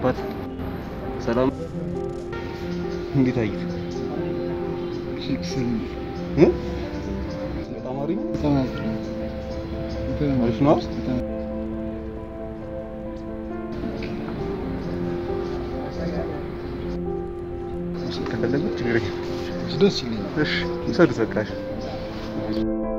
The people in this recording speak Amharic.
አባት ሰላም እንዴት አየህ? ሽክስል ተማሪ አሪፍ ነው? ከፈለግህ ችግር የለም። ደስ ይለኛል። እሺ ውሰዱት በቃ።